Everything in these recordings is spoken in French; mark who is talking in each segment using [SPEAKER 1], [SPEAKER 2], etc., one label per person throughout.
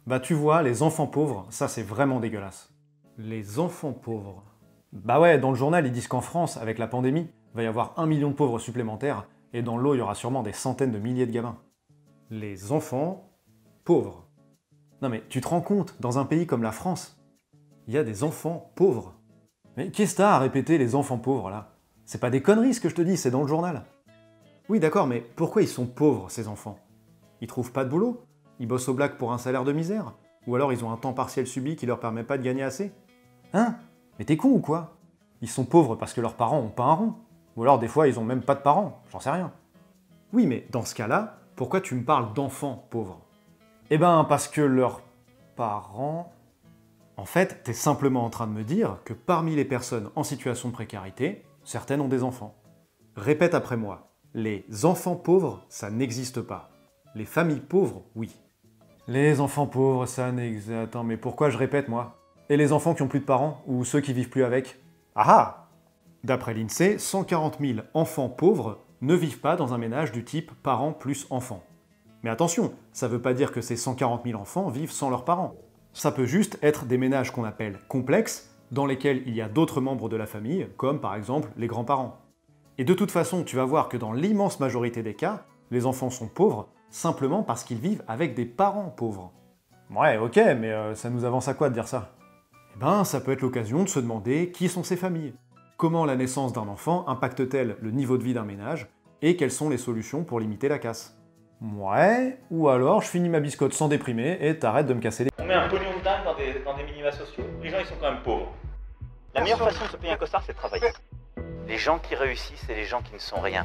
[SPEAKER 1] Bah tu vois, les enfants pauvres, ça c'est vraiment dégueulasse. Les enfants pauvres. Bah ouais, dans le journal ils disent qu'en France, avec la pandémie, va y avoir 1 million de pauvres supplémentaires, et dans l'eau il y aura sûrement des centaines de milliers de gamins. Les enfants pauvres. Non mais tu te rends compte, dans un pays comme la France, il y a des enfants pauvres. Mais qu'est-ce que t'as à répéter les enfants pauvres là? C'est pas des conneries ce que je te dis, c'est dans le journal. Oui d'accord, mais pourquoi ils sont pauvres ces enfants? Ils trouvent pas de boulot? Ils bossent au black pour un salaire de misère? Ou alors ils ont un temps partiel subi qui leur permet pas de gagner assez? Hein? Mais t'es con ou quoi? Ils sont pauvres parce que leurs parents ont pas un rond. Ou alors des fois ils ont même pas de parents, j'en sais rien. Oui mais dans ce cas-là, pourquoi tu me parles d'enfants pauvres? Eh ben parce que leurs parents... En fait, t'es simplement en train de me dire que parmi les personnes en situation de précarité, certaines ont des enfants. Répète après moi, les enfants pauvres, ça n'existe pas. Les familles pauvres, oui. Les enfants pauvres, ça n'existe... Attends, mais pourquoi je répète, moi? Et les enfants qui ont plus de parents, ou ceux qui vivent plus avec? Ah ah! D'après l'INSEE, 140 000 enfants pauvres ne vivent pas dans un ménage du type parents plus enfants. Mais attention, ça veut pas dire que ces 140 000 enfants vivent sans leurs parents. Ça peut juste être des ménages qu'on appelle complexes, dans lesquels il y a d'autres membres de la famille, comme par exemple les grands-parents. Et de toute façon, tu vas voir que dans l'immense majorité des cas, les enfants sont pauvres simplement parce qu'ils vivent avec des parents pauvres. Ouais, ok, mais ça nous avance à quoi de dire ça? Eh ben, ça peut être l'occasion de se demander qui sont ces familles, comment la naissance d'un enfant impacte-t-elle le niveau de vie d'un ménage, et quelles sont les solutions pour limiter la casse. Ouais, ou alors je finis ma biscotte sans déprimer et t'arrêtes de me casser les...
[SPEAKER 2] On met un pognon de dingue dans des minima sociaux, les gens ils sont quand même pauvres. La meilleure façon de se payer un costard, c'est de travailler. Les gens qui réussissent, c'est les gens qui ne sont rien.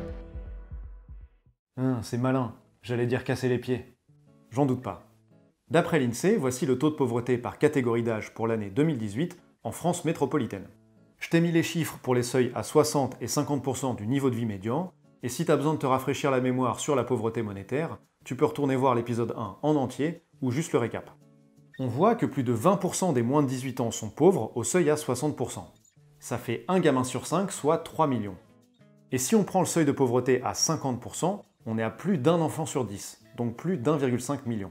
[SPEAKER 1] C'est malin, j'allais dire casser les pieds. J'en doute pas. D'après l'INSEE, voici le taux de pauvreté par catégorie d'âge pour l'année 2018 en France métropolitaine. Je t'ai mis les chiffres pour les seuils à 60 et 50% du niveau de vie médian, et si t'as besoin de te rafraîchir la mémoire sur la pauvreté monétaire, tu peux retourner voir l'épisode 1 en entier, ou juste le récap. On voit que plus de 20% des moins de 18 ans sont pauvres au seuil à 60%. Ça fait un gamin sur 5, soit 3 millions. Et si on prend le seuil de pauvreté à 50%, on est à plus d'un enfant sur 10, donc plus d'1,5 million.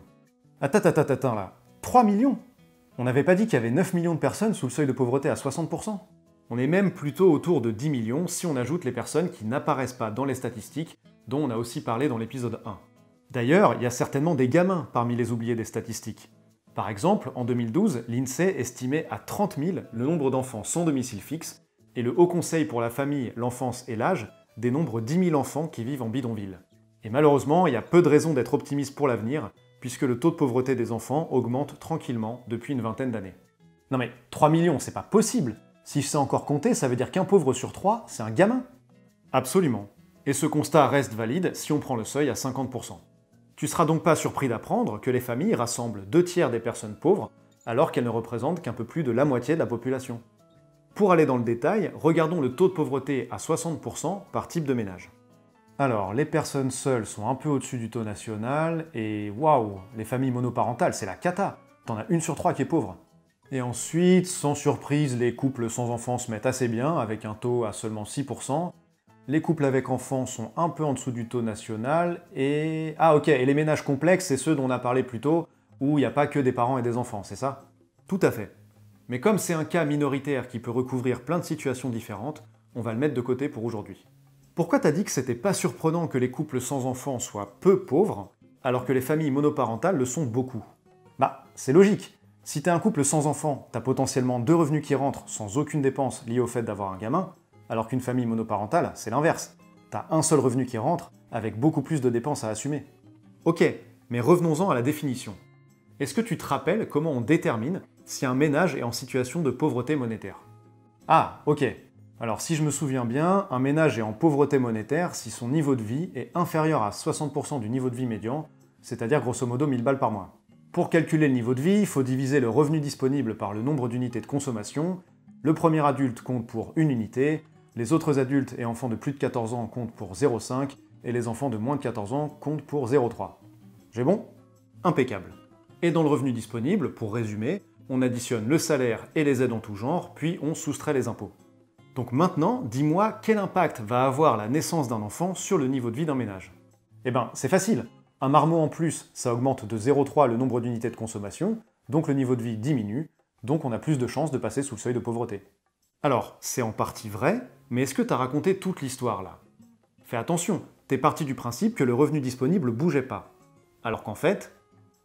[SPEAKER 1] Attends là, 3 millions? On n'avait pas dit qu'il y avait 9 millions de personnes sous le seuil de pauvreté à 60%? On est même plutôt autour de 10 millions si on ajoute les personnes qui n'apparaissent pas dans les statistiques, dont on a aussi parlé dans l'épisode 1. D'ailleurs, il y a certainement des gamins parmi les oubliés des statistiques. Par exemple, en 2012, l'INSEE estimait à 30 000 le nombre d'enfants sans domicile fixe, et le Haut Conseil pour la famille, l'enfance et l'âge dénombre 10 000 enfants qui vivent en bidonville. Et malheureusement, il y a peu de raisons d'être optimiste pour l'avenir, puisque le taux de pauvreté des enfants augmente tranquillement depuis une vingtaine d'années. Non mais 3 millions, c'est pas possible! Si je sais encore compter, ça veut dire qu'un pauvre sur 3, c'est un gamin? Absolument. Et ce constat reste valide si on prend le seuil à 50%. Tu seras donc pas surpris d'apprendre que les familles rassemblent 2/3 des personnes pauvres, alors qu'elles ne représentent qu'un peu plus de la moitié de la population. Pour aller dans le détail, regardons le taux de pauvreté à 60% par type de ménage. Alors, les personnes seules sont un peu au-dessus du taux national, et waouh, les familles monoparentales, c'est la cata! T'en as 1 sur 3 qui est pauvre. Et ensuite, sans surprise, les couples sans enfants se mettent assez bien, avec un taux à seulement 6%. Les couples avec enfants sont un peu en dessous du taux national, et... Ah ok, et les ménages complexes, c'est ceux dont on a parlé plus tôt, où il n'y a pas que des parents et des enfants, c'est ça? Tout à fait. Mais comme c'est un cas minoritaire qui peut recouvrir plein de situations différentes, on va le mettre de côté pour aujourd'hui. Pourquoi t'as dit que c'était pas surprenant que les couples sans enfants soient peu pauvres, alors que les familles monoparentales le sont beaucoup? Bah, c'est logique. Si t'es un couple sans enfants, t'as potentiellement 2 revenus qui rentrent sans aucune dépense liée au fait d'avoir un gamin, alors qu'une famille monoparentale, c'est l'inverse. T'as un seul revenu qui rentre, avec beaucoup plus de dépenses à assumer. Ok, mais revenons-en à la définition. Est-ce que tu te rappelles comment on détermine si un ménage est en situation de pauvreté monétaire? Ah, ok. Alors si je me souviens bien, un ménage est en pauvreté monétaire si son niveau de vie est inférieur à 60% du niveau de vie médian, c'est-à-dire grosso modo 1000 balles par mois. Pour calculer le niveau de vie, il faut diviser le revenu disponible par le nombre d'unités de consommation. Le premier adulte compte pour 1 unité, les autres adultes et enfants de plus de 14 ans comptent pour 0,5, et les enfants de moins de 14 ans comptent pour 0,3. J'ai bon? Impeccable. Et dans le revenu disponible, pour résumer, on additionne le salaire et les aides en tout genre, puis on soustrait les impôts. Donc maintenant, dis-moi quel impact va avoir la naissance d'un enfant sur le niveau de vie d'un ménage? Eh ben, c'est facile. Un marmot en plus, ça augmente de 0,3 le nombre d'unités de consommation, donc le niveau de vie diminue, donc on a plus de chances de passer sous le seuil de pauvreté. Alors, c'est en partie vrai, mais est-ce que t'as raconté toute l'histoire là? Fais attention, t'es parti du principe que le revenu disponible bougeait pas. Alors qu'en fait...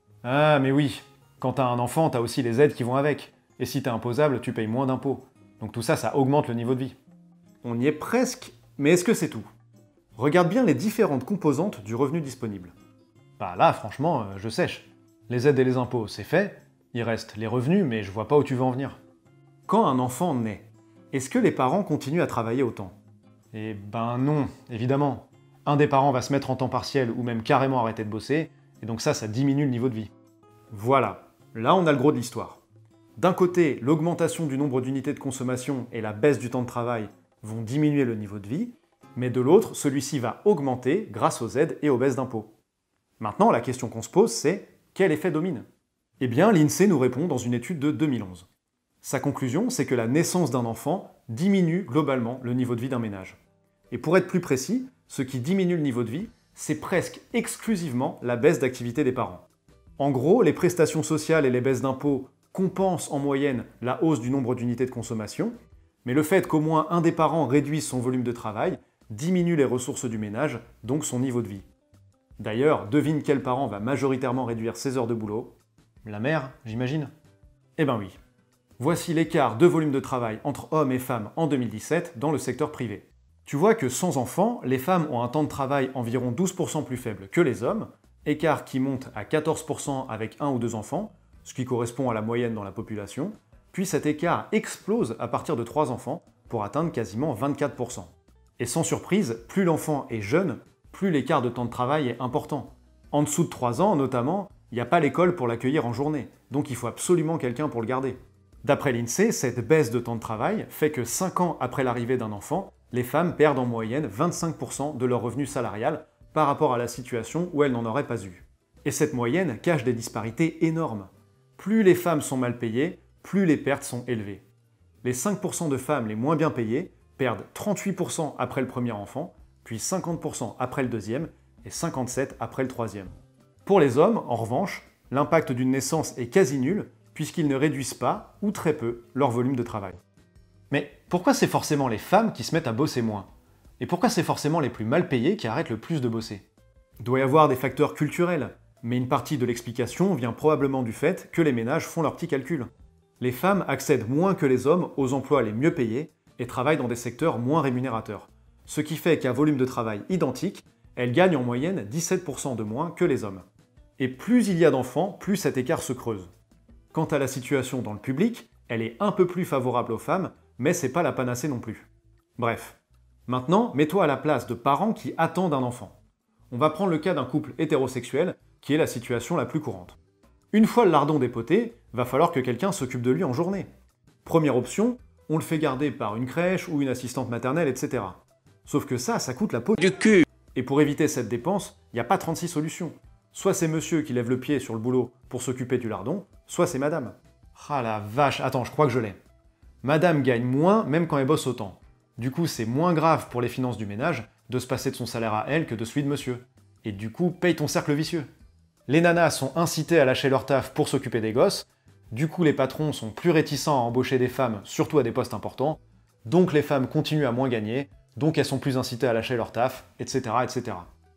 [SPEAKER 1] Ah mais oui, quand t'as un enfant, t'as aussi les aides qui vont avec, et si t'es imposable, tu payes moins d'impôts. Donc tout ça, ça augmente le niveau de vie. On y est presque, mais est-ce que c'est tout? Regarde bien les différentes composantes du revenu disponible. Bah là, franchement, je sèche. Les aides et les impôts, c'est fait, il reste les revenus, mais je vois pas où tu veux en venir. Quand un enfant naît, est-ce que les parents continuent à travailler autant? Eh ben non, évidemment. Un des parents va se mettre en temps partiel ou même carrément arrêter de bosser, et donc ça diminue le niveau de vie. Voilà, là on a le gros de l'histoire. D'un côté, l'augmentation du nombre d'unités de consommation et la baisse du temps de travail vont diminuer le niveau de vie, mais de l'autre, celui-ci va augmenter grâce aux aides et aux baisses d'impôts. Maintenant, la question qu'on se pose, c'est quel effet domine? Eh bien, l'INSEE nous répond dans une étude de 2011. Sa conclusion, c'est que la naissance d'un enfant diminue globalement le niveau de vie d'un ménage. Et pour être plus précis, ce qui diminue le niveau de vie, c'est presque exclusivement la baisse d'activité des parents. En gros, les prestations sociales et les baisses d'impôts compensent en moyenne la hausse du nombre d'unités de consommation, mais le fait qu'au moins un des parents réduise son volume de travail diminue les ressources du ménage, donc son niveau de vie. D'ailleurs, devine quel parent va majoritairement réduire ses heures de boulot? La mère, j'imagine? Eh ben oui. Voici l'écart de volume de travail entre hommes et femmes en 2017 dans le secteur privé. Tu vois que sans enfants, les femmes ont un temps de travail environ 12% plus faible que les hommes, écart qui monte à 14% avec un ou deux enfants, ce qui correspond à la moyenne dans la population, puis cet écart explose à partir de 3 enfants pour atteindre quasiment 24%. Et sans surprise, plus l'enfant est jeune, plus l'écart de temps de travail est important. En dessous de 3 ans, notamment, il n'y a pas l'école pour l'accueillir en journée, donc il faut absolument quelqu'un pour le garder. D'après l'INSEE, cette baisse de temps de travail fait que 5 ans après l'arrivée d'un enfant, les femmes perdent en moyenne 25% de leur revenu salarial par rapport à la situation où elles n'en auraient pas eu. Et cette moyenne cache des disparités énormes. Plus les femmes sont mal payées, plus les pertes sont élevées. Les 5% de femmes les moins bien payées perdent 38% après le premier enfant, puis 50% après le deuxième et 57% après le troisième. Pour les hommes, en revanche, l'impact d'une naissance est quasi nul, puisqu'ils ne réduisent pas, ou très peu, leur volume de travail. Mais pourquoi c'est forcément les femmes qui se mettent à bosser moins? Et pourquoi c'est forcément les plus mal payées qui arrêtent le plus de bosser? Il doit y avoir des facteurs culturels, mais une partie de l'explication vient probablement du fait que les ménages font leurs petits calculs. Les femmes accèdent moins que les hommes aux emplois les mieux payés et travaillent dans des secteurs moins rémunérateurs. Ce qui fait qu'à volume de travail identique, elles gagnent en moyenne 17% de moins que les hommes. Et plus il y a d'enfants, plus cet écart se creuse. Quant à la situation dans le public, elle est un peu plus favorable aux femmes, mais c'est pas la panacée non plus. Bref. Maintenant, mets-toi à la place de parents qui attendent un enfant. On va prendre le cas d'un couple hétérosexuel, qui est la situation la plus courante. Une fois le lardon dépoté, va falloir que quelqu'un s'occupe de lui en journée. Première option, on le fait garder par une crèche ou une assistante maternelle, etc. Sauf que ça coûte la peau du cul. Et pour éviter cette dépense, il n'y a pas 36 solutions. Soit c'est monsieur qui lève le pied sur le boulot pour s'occuper du lardon, soit c'est madame. Ah la vache, attends, je crois que je l'ai. Madame gagne moins même quand elle bosse autant. Du coup, c'est moins grave pour les finances du ménage de se passer de son salaire à elle que de celui de monsieur. Et du coup, paye ton cercle vicieux. Les nanas sont incitées à lâcher leur taf pour s'occuper des gosses, du coup les patrons sont plus réticents à embaucher des femmes, surtout à des postes importants, donc les femmes continuent à moins gagner, donc elles sont plus incitées à lâcher leur taf, etc. etc.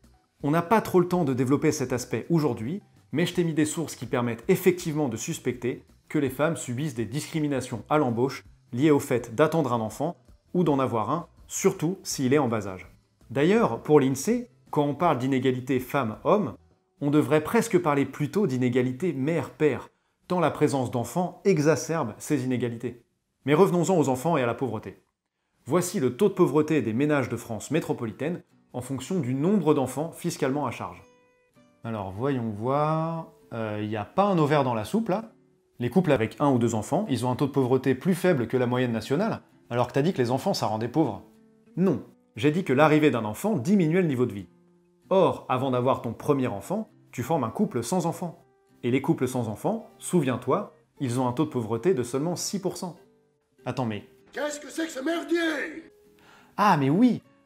[SPEAKER 1] On n'a pas trop le temps de développer cet aspect aujourd'hui, mais je t'ai mis des sources qui permettent effectivement de suspecter que les femmes subissent des discriminations à l'embauche liées au fait d'attendre un enfant ou d'en avoir un, surtout s'il est en bas âge. D'ailleurs, pour l'INSEE, quand on parle d'inégalité femmes-hommes, on devrait presque parler plutôt d'inégalité mère-père, tant la présence d'enfants exacerbe ces inégalités. Mais revenons-en aux enfants et à la pauvreté. Voici le taux de pauvreté des ménages de France métropolitaine en fonction du nombre d'enfants fiscalement à charge. Alors voyons voir... Il n'y a pas un ovaire dans la soupe là. Les couples avec 1 ou 2 enfants, ils ont un taux de pauvreté plus faible que la moyenne nationale, alors que t'as dit que les enfants ça rendait pauvres. Non, j'ai dit que l'arrivée d'un enfant diminuait le niveau de vie. Or, avant d'avoir ton premier enfant, tu formes un couple sans enfants. Et les couples sans enfants, souviens-toi, ils ont un taux de pauvreté de seulement 6%. Attends mais...
[SPEAKER 3] Qu'est-ce que c'est que ce merdier?
[SPEAKER 1] Ah mais oui,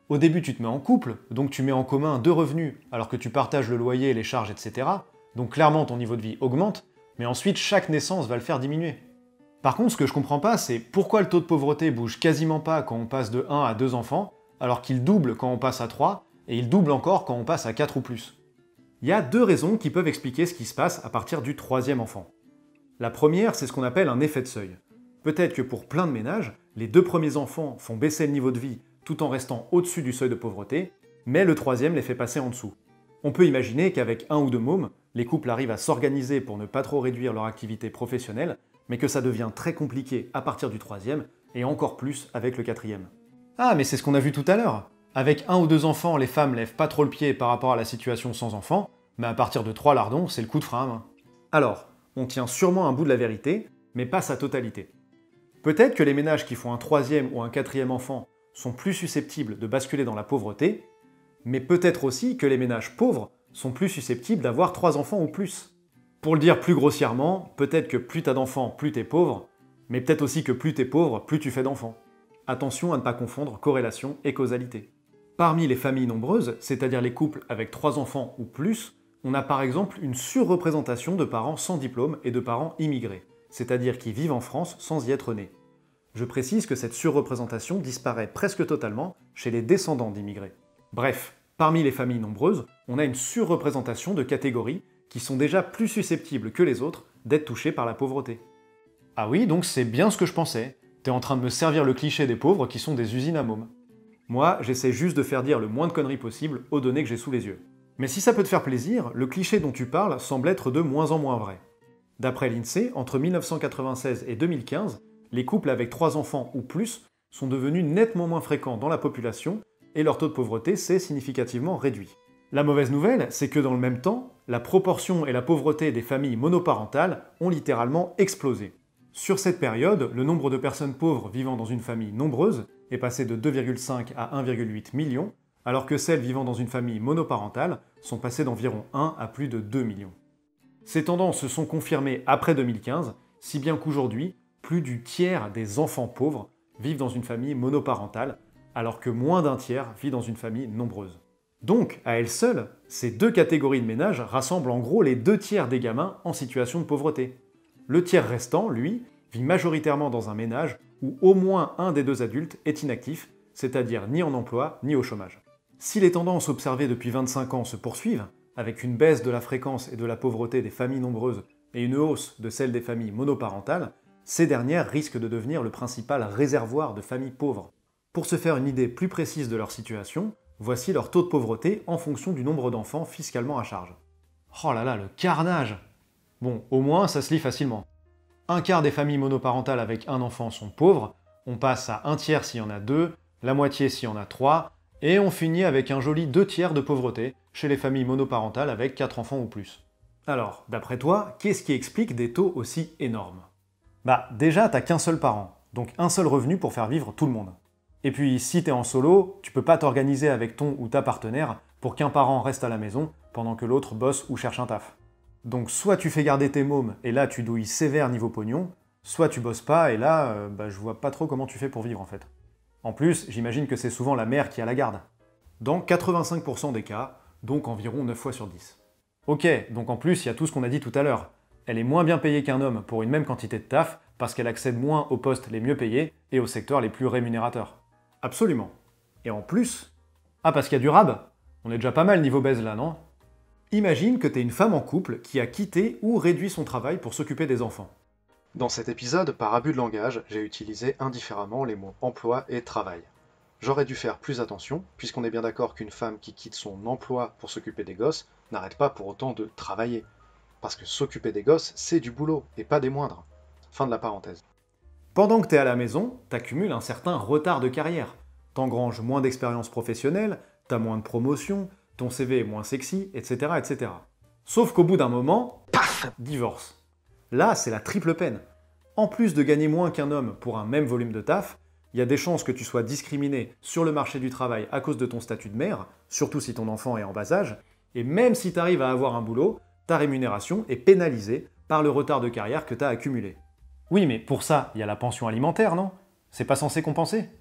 [SPEAKER 1] Au début, tu te mets en couple, donc tu mets en commun 2 revenus, alors que tu partages le loyer, les charges, etc. Donc clairement, ton niveau de vie augmente, mais ensuite, chaque naissance va le faire diminuer. Par contre, ce que je comprends pas, c'est pourquoi le taux de pauvreté bouge quasiment pas quand on passe de 1 à 2 enfants, alors qu'il double quand on passe à 3, et il double encore quand on passe à 4 ou plus. Il y a 2 raisons qui peuvent expliquer ce qui se passe à partir du 3e enfant. La première, c'est ce qu'on appelle un effet de seuil. Peut-être que pour plein de ménages, les 2 premiers enfants font baisser le niveau de vie tout en restant au-dessus du seuil de pauvreté, mais le 3e les fait passer en dessous. On peut imaginer qu'avec 1 ou 2 mômes, les couples arrivent à s'organiser pour ne pas trop réduire leur activité professionnelle, mais que ça devient très compliqué à partir du 3e, et encore plus avec le 4e. Ah, mais c'est ce qu'on a vu tout à l'heure. Avec 1 ou 2 enfants, les femmes lèvent pas trop le pied par rapport à la situation sans enfants, mais à partir de 3 lardons, c'est le coup de frein à main. Alors, on tient sûrement un bout de la vérité, mais pas sa totalité. Peut-être que les ménages qui font un 3e ou un 4e enfant sont plus susceptibles de basculer dans la pauvreté, mais peut-être aussi que les ménages pauvres sont plus susceptibles d'avoir 3 enfants ou plus. Pour le dire plus grossièrement, peut-être que plus t'as d'enfants, plus t'es pauvre, mais peut-être aussi que plus t'es pauvre, plus tu fais d'enfants. Attention à ne pas confondre corrélation et causalité. Parmi les familles nombreuses, c'est-à-dire les couples avec 3 enfants ou plus, on a par exemple une surreprésentation de parents sans diplôme et de parents immigrés, c'est-à-dire qui vivent en France sans y être nés. Je précise que cette surreprésentation disparaît presque totalement chez les descendants d'immigrés. Bref, parmi les familles nombreuses, on a une surreprésentation de catégories qui sont déjà plus susceptibles que les autres d'être touchées par la pauvreté. Ah oui, donc c'est bien ce que je pensais. T'es en train de me servir le cliché des pauvres qui sont des usines à mômes. Moi, j'essaie juste de faire dire le moins de conneries possible aux données que j'ai sous les yeux. Mais si ça peut te faire plaisir, le cliché dont tu parles semble être de moins en moins vrai. D'après l'INSEE, entre 1996 et 2015, les couples avec 3 enfants ou plus sont devenus nettement moins fréquents dans la population et leur taux de pauvreté s'est significativement réduit. La mauvaise nouvelle, c'est que dans le même temps, la proportion et la pauvreté des familles monoparentales ont littéralement explosé. Sur cette période, le nombre de personnes pauvres vivant dans une famille nombreuse est passé de 2,5 à 1,8 millions, alors que celles vivant dans une famille monoparentale sont passées d'environ 1 à plus de 2 millions. Ces tendances se sont confirmées après 2015, si bien qu'aujourd'hui, plus du tiers des enfants pauvres vivent dans une famille monoparentale, alors que moins d'un tiers vit dans une famille nombreuse. Donc, à elles seules, ces 2 catégories de ménages rassemblent en gros les 2 tiers des gamins en situation de pauvreté. Le tiers restant, lui, vit majoritairement dans un ménage où au moins un des 2 adultes est inactif, c'est-à-dire ni en emploi ni au chômage. Si les tendances observées depuis 25 ans se poursuivent, avec une baisse de la fréquence et de la pauvreté des familles nombreuses et une hausse de celle des familles monoparentales, ces dernières risquent de devenir le principal réservoir de familles pauvres. Pour se faire une idée plus précise de leur situation, voici leur taux de pauvreté en fonction du nombre d'enfants fiscalement à charge. Oh là là, le carnage! Bon, au moins ça se lit facilement. Un quart des familles monoparentales avec un enfant sont pauvres, on passe à un tiers s'il y en a 2, la moitié s'il y en a 3, et on finit avec un joli 2 tiers de pauvreté chez les familles monoparentales avec 4 enfants ou plus. Alors, d'après toi, qu'est-ce qui explique des taux aussi énormes? Bah déjà, t'as qu'un seul parent, donc un seul revenu pour faire vivre tout le monde. Et puis, si t'es en solo, tu peux pas t'organiser avec ton ou ta partenaire pour qu'un parent reste à la maison pendant que l'autre bosse ou cherche un taf. Donc soit tu fais garder tes mômes et là tu douilles sévère niveau pognon, soit tu bosses pas et là, je vois pas trop comment tu fais pour vivre en fait. En plus, j'imagine que c'est souvent la mère qui a la garde. Dans 85% des cas, donc environ 9 fois sur 10. Ok, donc en plus, il y a tout ce qu'on a dit tout à l'heure. Elle est moins bien payée qu'un homme pour une même quantité de taf parce qu'elle accède moins aux postes les mieux payés et aux secteurs les plus rémunérateurs. Absolument. Et en plus... Ah, parce qu'il y a du rab? On est déjà pas mal niveau baise là, non? Imagine que t'es une femme en couple qui a quitté ou réduit son travail pour s'occuper des enfants. Dans cet épisode, par abus de langage, j'ai utilisé indifféremment les mots emploi et travail. J'aurais dû faire plus attention, puisqu'on est bien d'accord qu'une femme qui quitte son emploi pour s'occuper des gosses n'arrête pas pour autant de travailler. Parce que s'occuper des gosses, c'est du boulot, et pas des moindres. Fin de la parenthèse. Pendant que t'es à la maison, t'accumules un certain retard de carrière. T'engranges moins d'expérience professionnelle, t'as moins de promotion, ton CV est moins sexy, etc., etc. Sauf qu'au bout d'un moment, paf, divorce. Là, c'est la triple peine. En plus de gagner moins qu'un homme pour un même volume de taf, il y a des chances que tu sois discriminé sur le marché du travail à cause de ton statut de mère, surtout si ton enfant est en bas âge, et même si tu arrives à avoir un boulot, ta rémunération est pénalisée par le retard de carrière que tu as accumulé. Oui, mais pour ça, il y a la pension alimentaire, non? C'est pas censé compenser?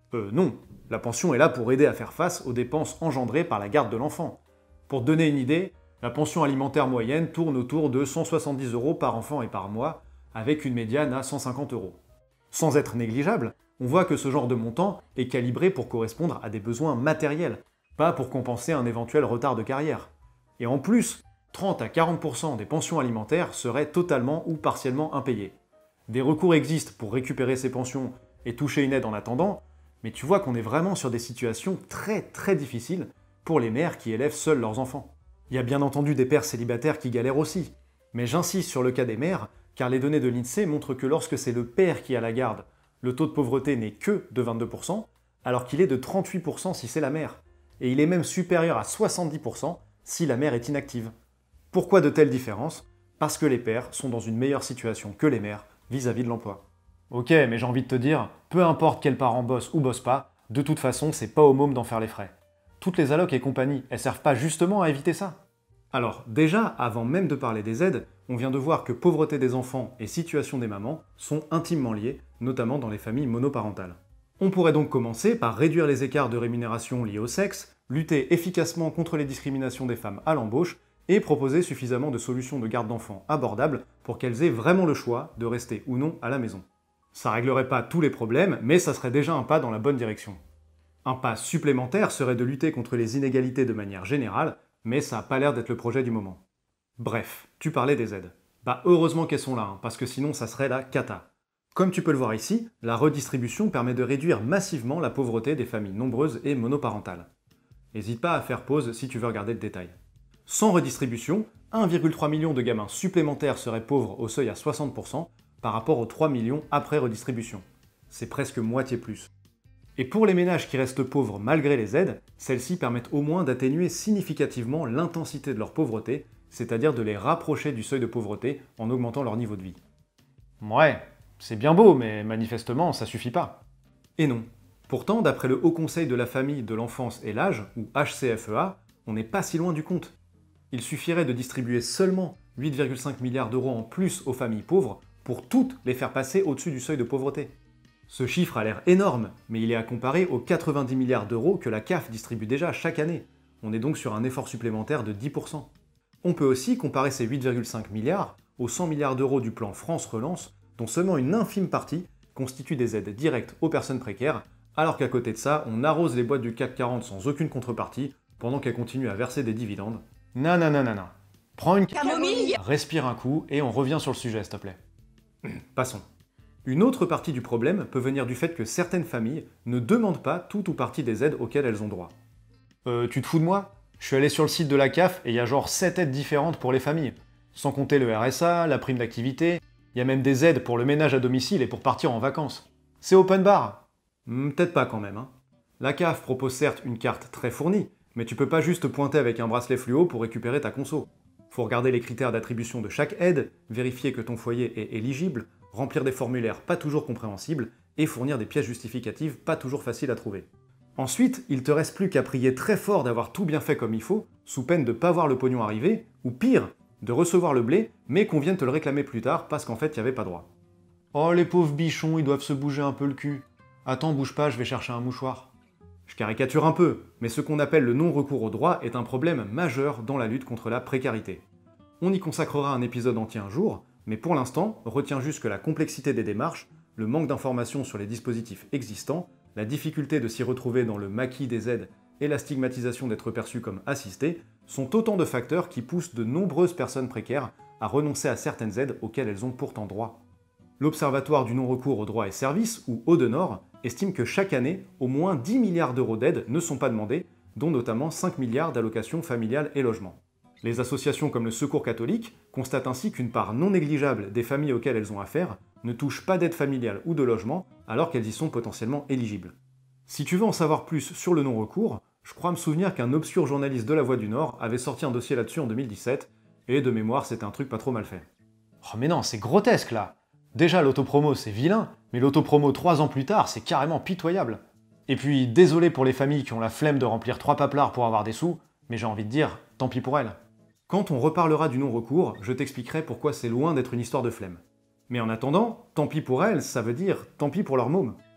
[SPEAKER 1] Non, la pension est là pour aider à faire face aux dépenses engendrées par la garde de l'enfant. Pour te donner une idée, la pension alimentaire moyenne tourne autour de 170 € par enfant et par mois, avec une médiane à 150 €. Sans être négligeable, on voit que ce genre de montant est calibré pour correspondre à des besoins matériels, pas pour compenser un éventuel retard de carrière. Et en plus, 30 à 40% des pensions alimentaires seraient totalement ou partiellement impayées. Des recours existent pour récupérer ces pensions et toucher une aide en attendant, mais tu vois qu'on est vraiment sur des situations très difficiles pour les mères qui élèvent seuls leurs enfants. Il y a bien entendu des pères célibataires qui galèrent aussi, mais j'insiste sur le cas des mères, car les données de l'INSEE montrent que lorsque c'est le père qui a la garde, le taux de pauvreté n'est que de 22%, alors qu'il est de 38% si c'est la mère, et il est même supérieur à 70% si la mère est inactive. Pourquoi de telles différences? Parce que les pères sont dans une meilleure situation que les mères vis-à-vis de l'emploi. Ok, mais j'ai envie de te dire, peu importe quel parent bosse ou bosse pas, de toute façon, c'est pas aux mômes d'en faire les frais. Toutes les allocs et compagnie, elles servent pas justement à éviter ça? Alors, déjà, avant même de parler des aides, on vient de voir que pauvreté des enfants et situation des mamans sont intimement liés, notamment dans les familles monoparentales. On pourrait donc commencer par réduire les écarts de rémunération liés au sexe, lutter efficacement contre les discriminations des femmes à l'embauche et proposer suffisamment de solutions de garde d'enfants abordables pour qu'elles aient vraiment le choix de rester ou non à la maison. Ça réglerait pas tous les problèmes, mais ça serait déjà un pas dans la bonne direction. Un pas supplémentaire serait de lutter contre les inégalités de manière générale, mais ça n'a pas l'air d'être le projet du moment. Bref, tu parlais des aides. Bah heureusement qu'elles sont là, parce que sinon ça serait la cata. Comme tu peux le voir ici, la redistribution permet de réduire massivement la pauvreté des familles nombreuses et monoparentales. N'hésite pas à faire pause si tu veux regarder le détail. Sans redistribution, 1,3 million de gamins supplémentaires seraient pauvres au seuil à 60% par rapport aux 3 millions après redistribution. C'est presque moitié plus. Et pour les ménages qui restent pauvres malgré les aides, celles-ci permettent au moins d'atténuer significativement l'intensité de leur pauvreté, c'est-à-dire de les rapprocher du seuil de pauvreté en augmentant leur niveau de vie. Ouais, c'est bien beau, mais manifestement, ça suffit pas. Et non. Pourtant, d'après le Haut Conseil de la Famille, de l'Enfance et l'Âge, ou HCFEA, on n'est pas si loin du compte. Il suffirait de distribuer seulement 8,5 milliards d'euros en plus aux familles pauvres pour toutes les faire passer au-dessus du seuil de pauvreté. Ce chiffre a l'air énorme, mais il est à comparer aux 90 milliards d'euros que la CAF distribue déjà chaque année. On est donc sur un effort supplémentaire de 10%. On peut aussi comparer ces 8,5 milliards aux 100 milliards d'euros du plan France Relance, dont seulement une infime partie constitue des aides directes aux personnes précaires, alors qu'à côté de ça, on arrose les boîtes du CAC 40 sans aucune contrepartie, pendant qu'elles continuent à verser des dividendes. Non. Prends une camomille, respire un coup et on revient sur le sujet, s'il te plaît. Passons. Une autre partie du problème peut venir du fait que certaines familles ne demandent pas toute ou partie des aides auxquelles elles ont droit. Tu te fous de moi? Je suis allé sur le site de la CAF et il y a genre 7 aides différentes pour les familles. Sans compter le RSA, la prime d'activité, il y a même des aides pour le ménage à domicile et pour partir en vacances. C'est open bar? Peut-être pas quand même, hein. La CAF propose certes une carte très fournie, mais tu peux pas juste pointer avec un bracelet fluo pour récupérer ta conso. Faut regarder les critères d'attribution de chaque aide, vérifier que ton foyer est éligible, remplir des formulaires pas toujours compréhensibles et fournir des pièces justificatives pas toujours faciles à trouver. Ensuite, il te reste plus qu'à prier très fort d'avoir tout bien fait comme il faut, sous peine de pas voir le pognon arriver, ou pire, de recevoir le blé, mais qu'on vienne te le réclamer plus tard parce qu'en fait, il n'y avait pas droit. Oh, les pauvres bichons, ils doivent se bouger un peu le cul. Attends, bouge pas, je vais chercher un mouchoir. Je caricature un peu, mais ce qu'on appelle le non-recours au droit est un problème majeur dans la lutte contre la précarité. On y consacrera un épisode entier un jour, mais pour l'instant, retiens juste que la complexité des démarches, le manque d'informations sur les dispositifs existants, la difficulté de s'y retrouver dans le maquis des aides et la stigmatisation d'être perçu comme assisté sont autant de facteurs qui poussent de nombreuses personnes précaires à renoncer à certaines aides auxquelles elles ont pourtant droit. L'Observatoire du non-recours aux droits et services, ou Odenor, estime que chaque année, au moins 10 milliards d'euros d'aides ne sont pas demandés, dont notamment 5 milliards d'allocations familiales et logements. Les associations comme le Secours catholique constatent ainsi qu'une part non négligeable des familles auxquelles elles ont affaire ne touchent pas d'aide familiale ou de logement alors qu'elles y sont potentiellement éligibles. Si tu veux en savoir plus sur le non-recours, je crois me souvenir qu'un obscur journaliste de La Voix du Nord avait sorti un dossier là-dessus en 2017, et de mémoire c'était un truc pas trop mal fait. Oh mais non, c'est grotesque là! Déjà l'autopromo c'est vilain, mais l'autopromo 3 ans plus tard c'est carrément pitoyable. Et puis désolé pour les familles qui ont la flemme de remplir 3 paplards pour avoir des sous, mais j'ai envie de dire, tant pis pour elles. Quand on reparlera du non-recours, je t'expliquerai pourquoi c'est loin d'être une histoire de flemme. Mais en attendant, tant pis pour elles, ça veut dire tant pis pour leur môme.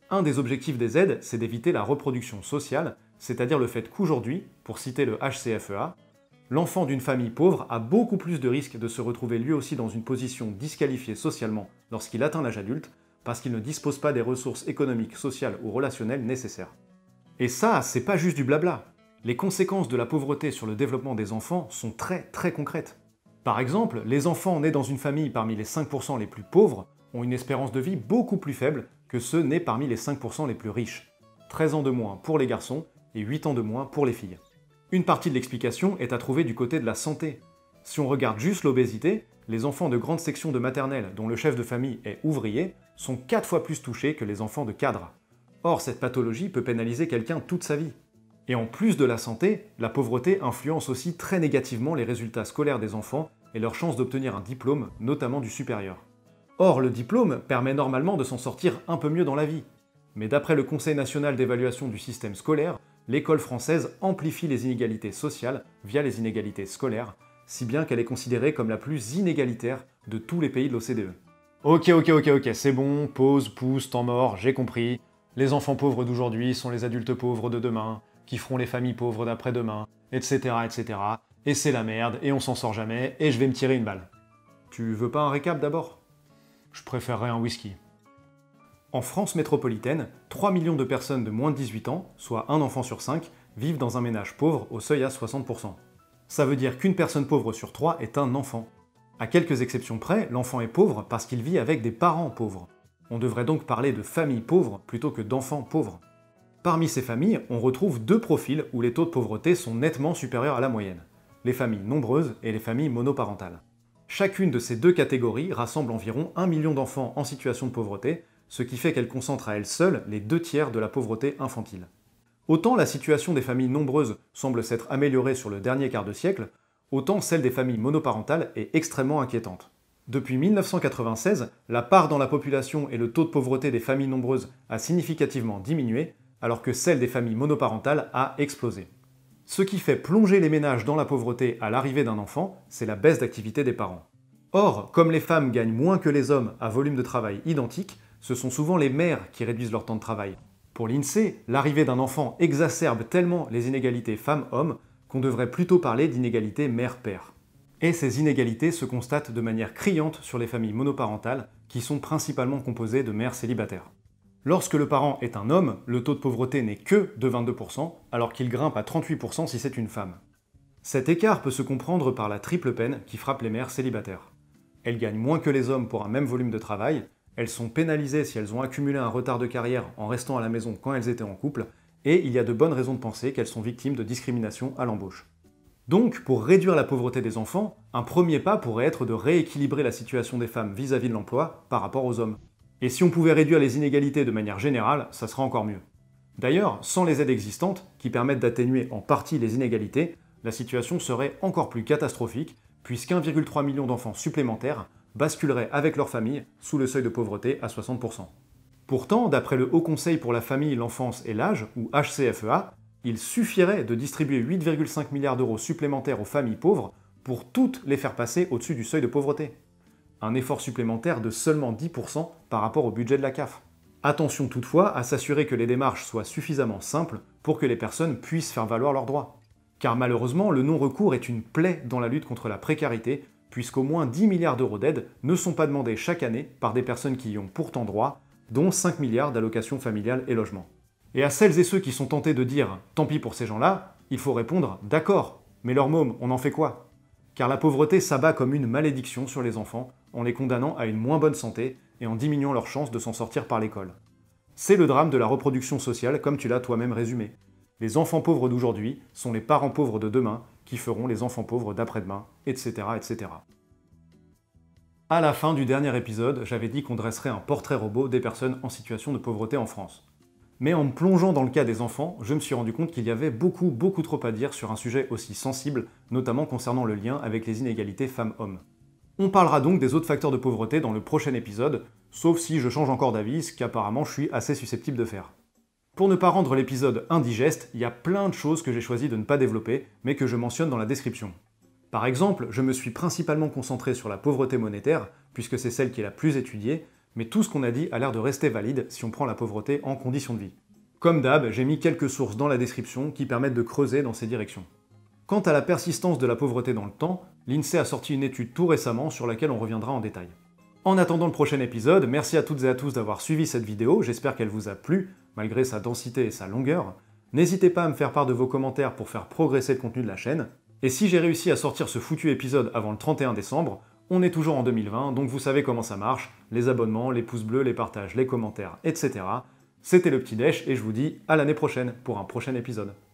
[SPEAKER 1] Un des objectifs des aides, c'est d'éviter la reproduction sociale, c'est-à-dire le fait qu'aujourd'hui, pour citer le HCFEA, l'enfant d'une famille pauvre a beaucoup plus de risques de se retrouver lui aussi dans une position disqualifiée socialement lorsqu'il atteint l'âge adulte, parce qu'il ne dispose pas des ressources économiques, sociales ou relationnelles nécessaires. Et ça, c'est pas juste du blabla. Les conséquences de la pauvreté sur le développement des enfants sont très concrètes. Par exemple, les enfants nés dans une famille parmi les 5% les plus pauvres ont une espérance de vie beaucoup plus faible que ceux nés parmi les 5% les plus riches. 13 ans de moins pour les garçons et 8 ans de moins pour les filles. Une partie de l'explication est à trouver du côté de la santé. Si on regarde juste l'obésité, les enfants de grande section de maternelle dont le chef de famille est ouvrier sont 4 fois plus touchés que les enfants de cadres. Or, cette pathologie peut pénaliser quelqu'un toute sa vie. Et en plus de la santé, la pauvreté influence aussi très négativement les résultats scolaires des enfants et leurs chances d'obtenir un diplôme, notamment du supérieur. Or, le diplôme permet normalement de s'en sortir un peu mieux dans la vie. Mais d'après le Conseil national d'évaluation du système scolaire, l'école française amplifie les inégalités sociales via les inégalités scolaires, si bien qu'elle est considérée comme la plus inégalitaire de tous les pays de l'OCDE. Ok, c'est bon, pause, pouce, temps mort, j'ai compris. Les enfants pauvres d'aujourd'hui sont les adultes pauvres de demain, qui feront les familles pauvres d'après-demain, etc. Et c'est la merde, et on s'en sort jamais, et je vais me tirer une balle. Tu veux pas un récap d'abord ? Je préférerais un whisky. En France métropolitaine, 3 millions de personnes de moins de 18 ans, soit un enfant sur 5, vivent dans un ménage pauvre au seuil à 60%. Ça veut dire qu'une personne pauvre sur 3 est un enfant. À quelques exceptions près, l'enfant est pauvre parce qu'il vit avec des parents pauvres. On devrait donc parler de familles pauvres plutôt que d'enfants pauvres. Parmi ces familles, on retrouve 2 profils où les taux de pauvreté sont nettement supérieurs à la moyenne. Les familles nombreuses et les familles monoparentales. Chacune de ces 2 catégories rassemble environ 1 million d'enfants en situation de pauvreté, ce qui fait qu'elle concentre à elle seule les 2/3 de la pauvreté infantile. Autant la situation des familles nombreuses semble s'être améliorée sur le dernier quart de siècle, autant celle des familles monoparentales est extrêmement inquiétante. Depuis 1996, la part dans la population et le taux de pauvreté des familles nombreuses a significativement diminué, alors que celle des familles monoparentales a explosé. Ce qui fait plonger les ménages dans la pauvreté à l'arrivée d'un enfant, c'est la baisse d'activité des parents. Or, comme les femmes gagnent moins que les hommes à volume de travail identique, ce sont souvent les mères qui réduisent leur temps de travail. Pour l'INSEE, l'arrivée d'un enfant exacerbe tellement les inégalités femmes-hommes qu'on devrait plutôt parler d'inégalité mère-père. Et ces inégalités se constatent de manière criante sur les familles monoparentales, qui sont principalement composées de mères célibataires. Lorsque le parent est un homme, le taux de pauvreté n'est que de 22%, alors qu'il grimpe à 38% si c'est une femme. Cet écart peut se comprendre par la triple peine qui frappe les mères célibataires. Elles gagnent moins que les hommes pour un même volume de travail, elles sont pénalisées si elles ont accumulé un retard de carrière en restant à la maison quand elles étaient en couple, et il y a de bonnes raisons de penser qu'elles sont victimes de discrimination à l'embauche. Donc, pour réduire la pauvreté des enfants, un premier pas pourrait être de rééquilibrer la situation des femmes vis-à-vis de l'emploi par rapport aux hommes. Et si on pouvait réduire les inégalités de manière générale, ça serait encore mieux. D'ailleurs, sans les aides existantes, qui permettent d'atténuer en partie les inégalités, la situation serait encore plus catastrophique, puisqu'1,3 million d'enfants supplémentaires basculeraient avec leur famille sous le seuil de pauvreté à 60%. Pourtant, d'après le Haut Conseil pour la famille, l'enfance et l'âge, ou HCFEA, il suffirait de distribuer 8,5 milliards d'euros supplémentaires aux familles pauvres pour toutes les faire passer au-dessus du seuil de pauvreté. Un effort supplémentaire de seulement 10% par rapport au budget de la CAF. Attention toutefois à s'assurer que les démarches soient suffisamment simples pour que les personnes puissent faire valoir leurs droits. Car malheureusement, le non-recours est une plaie dans la lutte contre la précarité, puisqu'au moins 10 milliards d'euros d'aide ne sont pas demandés chaque année par des personnes qui y ont pourtant droit, dont 5 milliards d'allocations familiales et logements. Et à celles et ceux qui sont tentés de dire « tant pis pour ces gens-là », il faut répondre « d'accord, mais leur môme, on en fait quoi ?» Car la pauvreté s'abat comme une malédiction sur les enfants, en les condamnant à une moins bonne santé et en diminuant leurs chances de s'en sortir par l'école. C'est le drame de la reproduction sociale, comme tu l'as toi-même résumé. Les enfants pauvres d'aujourd'hui sont les parents pauvres de demain, qui feront les enfants pauvres d'après-demain, etc., etc. À la fin du dernier épisode, j'avais dit qu'on dresserait un portrait robot des personnes en situation de pauvreté en France. Mais en me plongeant dans le cas des enfants, je me suis rendu compte qu'il y avait beaucoup trop à dire sur un sujet aussi sensible, notamment concernant le lien avec les inégalités femmes-hommes. On parlera donc des autres facteurs de pauvreté dans le prochain épisode, sauf si je change encore d'avis, ce qu'apparemment je suis assez susceptible de faire. Pour ne pas rendre l'épisode indigeste, il y a plein de choses que j'ai choisi de ne pas développer, mais que je mentionne dans la description. Par exemple, je me suis principalement concentré sur la pauvreté monétaire, puisque c'est celle qui est la plus étudiée, mais tout ce qu'on a dit a l'air de rester valide si on prend la pauvreté en conditions de vie. Comme d'hab, j'ai mis quelques sources dans la description qui permettent de creuser dans ces directions. Quant à la persistance de la pauvreté dans le temps, l'INSEE a sorti une étude tout récemment sur laquelle on reviendra en détail. En attendant le prochain épisode, merci à toutes et à tous d'avoir suivi cette vidéo, j'espère qu'elle vous a plu, malgré sa densité et sa longueur. N'hésitez pas à me faire part de vos commentaires pour faire progresser le contenu de la chaîne. Et si j'ai réussi à sortir ce foutu épisode avant le 31 décembre, on est toujours en 2020, donc vous savez comment ça marche, les abonnements, les pouces bleus, les partages, les commentaires, etc. C'était le Petit Déj et je vous dis à l'année prochaine pour un prochain épisode.